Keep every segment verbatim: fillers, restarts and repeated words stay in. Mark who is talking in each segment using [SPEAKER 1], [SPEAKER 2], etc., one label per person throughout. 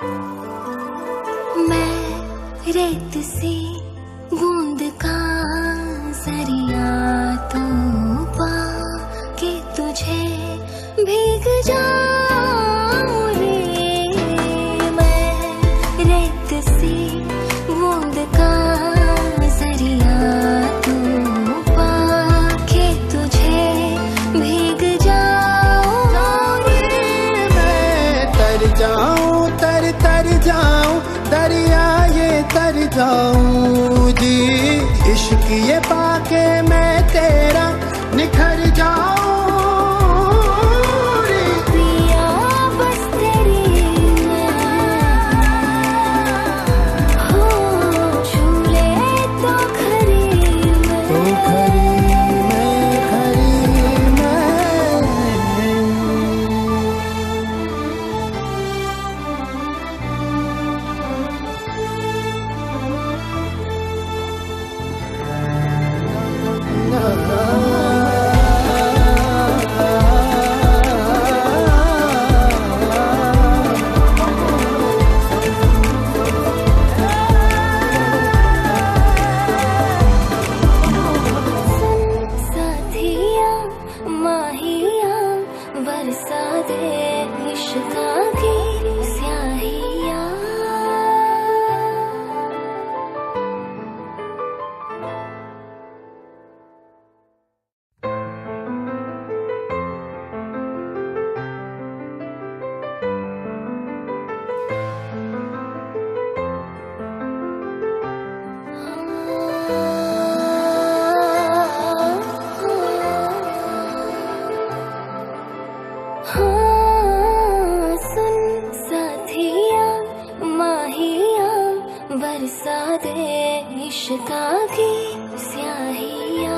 [SPEAKER 1] मैं रेत सी बूंद का जरिया तो पाके तुझे भीग जाऊं रे। मैं रेत सी बूंद का जरिया तो पाके तुझे भीग जाऊं रे।
[SPEAKER 2] मैं तर जाऊं तर तर जाऊं दरिया ये तर जाऊं जी। इश्क ये पाके मैं तेरा निखर जाऊं रे।
[SPEAKER 1] पिया बस तेरी मैं हो झूले तो खरी मैं।
[SPEAKER 2] तो खरी मैं खरी मैं।
[SPEAKER 1] साथिया माहिया बरसा दे इश्का की स्याहिया। हाँ सुन साथिया माहिया बरसा दे इश्का की स्याहिया।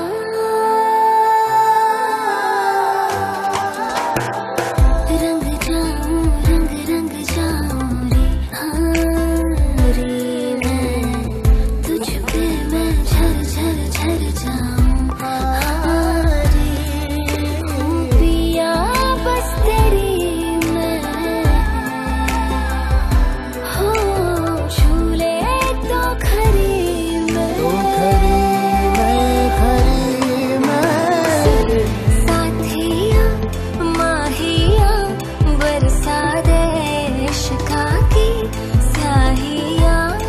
[SPEAKER 1] रंग जाऊं रंग रंग जाऊं रे हाँ रे। मैं तुझ पे मैं झर झर झर जाऊं हाँ रे। पिया बस तेरी मैं हो झूले तो खरी मैं।
[SPEAKER 2] तो खरी मैं खरी मैं।
[SPEAKER 1] साथिया माहिया बरसा दे इश्का की स्याहिया।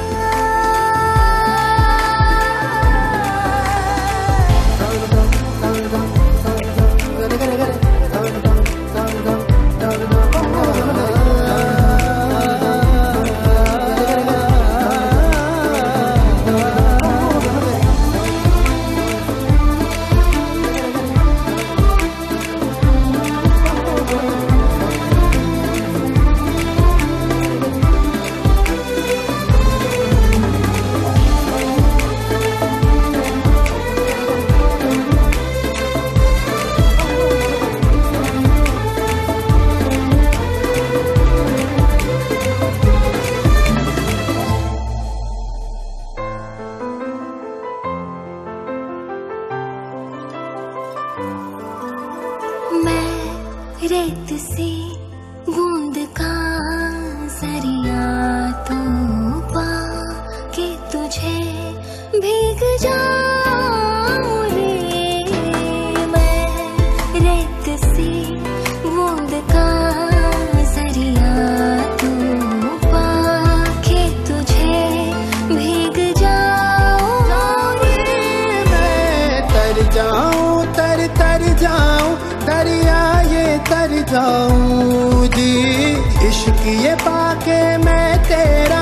[SPEAKER 1] मैं रेत सी बूंद का जरिया तो पाके तुझे भीग जाऊं रे। मैं रेत सी बूंद का जरिया तो पाके तुझे भीग जाऊं रे।
[SPEAKER 2] मैं तर जाऊं तर तर जाऊं दरिया ये तर जाऊं जी। इश्क ये पाके मैं तेरा